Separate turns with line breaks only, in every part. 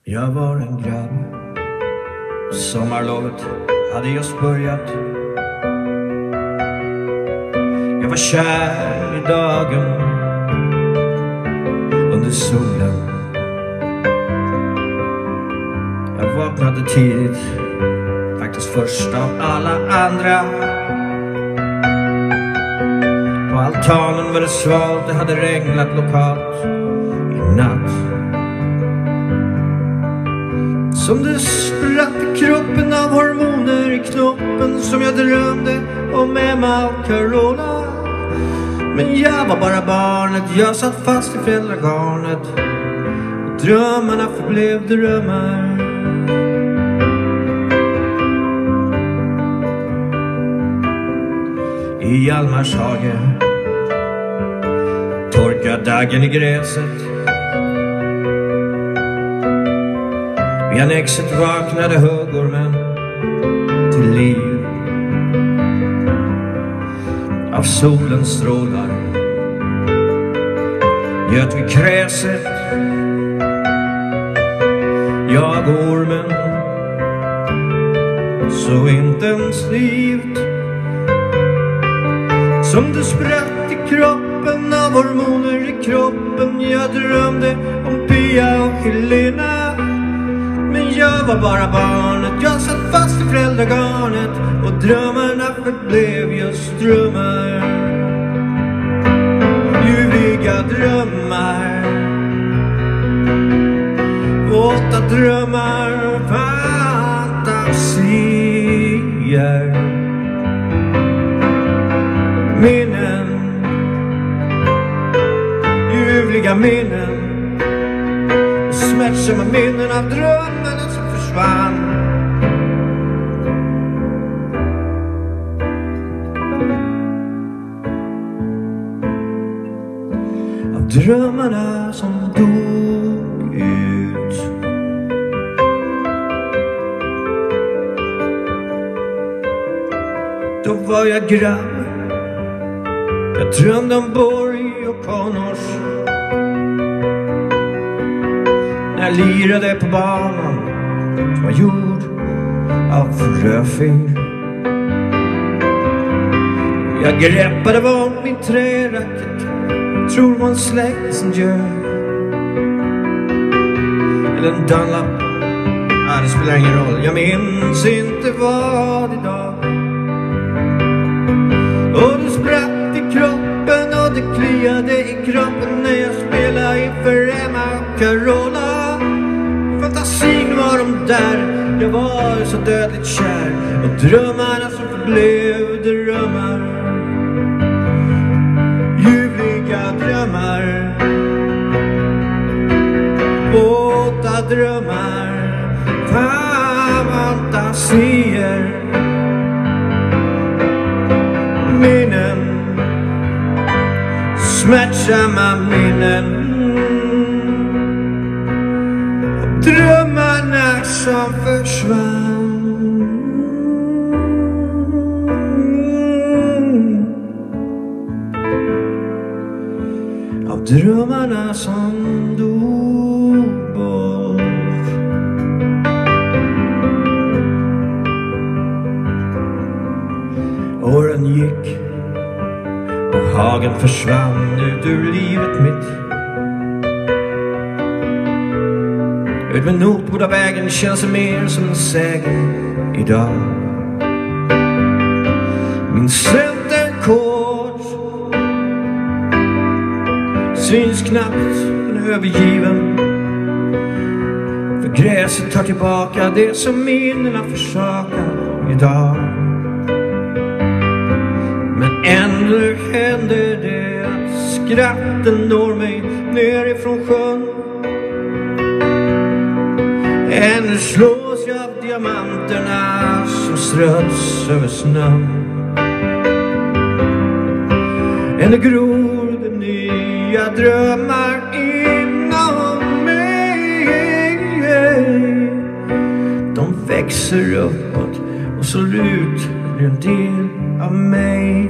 Jag var en grabb. Sommarlovet hade just börjat. Jag var kär i dagen under solen. Jag vaknade tidigt, faktiskt först av alla andra. På altanen var det svalt, det hade regnat lokalt i natt. Som det spratt i kroppen av hormoner i knoppen, som jag drömde om Emma och Carola. Men jag var bara barnet, jag satt fast i föräldragarnet, och drömmarna förblev drömmar. I Hjalmars hage torkade dagen i gräset. Vid annexet vaknade huggormen till liv av solens strålar. Göt vid gräset, jag och ormen, så intensivt. Som det spratt i kroppen av hormoner i kroppen. Jag drömde om Pia och Helena. Men jag var bara barnet, jag satt fast i föräldragarnet, och drömmarna förblev just drömmar. Ljuvliga drömmar, våta drömmar, fantasier. Minnen, ljuvliga minnen, smärtsamma minnen av drömmarna som försvann. Av drömmarna som dog ut. Då var jag grabb. Jag drömde om borg och konors. När jag lirade på banan som var gjord av fröfingr. Jag greppade var min träracket, tror man släkt som gör. Eller en Dunlap, det spelar ingen roll. Jag minns inte vad idag. Och det spratt i kroppen och det kliade i kroppen när jag spelade inför Emma och Carola. Fantasin var de där, jag var så dödligt kär, och drömmarna som förblev drömmar. Ljuvliga drömmar, våta drömmar, fantasier. Minnen, smärtsamma minnen, och drömmarna som försvann. Av drömmarna som dog bort. Åren gick och hagen försvann ut ur livet mitt. Ut med notborda vägen känns mer som en sägen idag. Min centerkort syns knappt, den är övergiven. För gräset tar tillbaka det som minnena försakar idag. Men ändå händer det att skratten når mig nerifrån sjön. Ännu slås jag av diamanterna som ströts över snön. Ännu gror det nya drömmar inom mig. De växer uppåt och så ut blir en del av mig.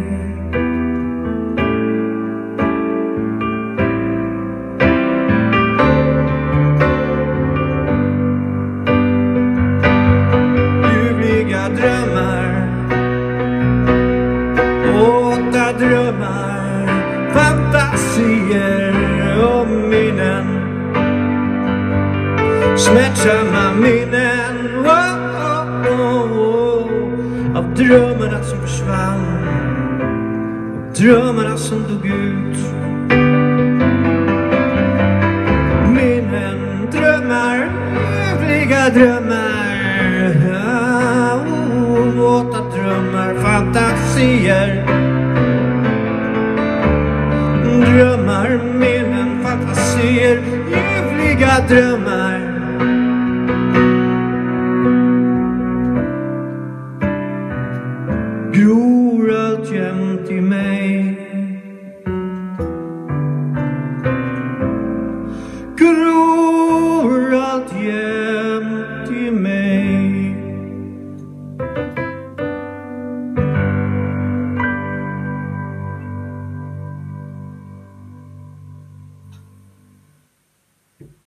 Smärtsamma minnen, av drömmarna som försvann, av drömmarna som dog ut. Minnen, drömmar, ljuvliga drömmar, våta drömmar, fantasier. Drömmar, minnen, fantasier, ljuvliga drömmar.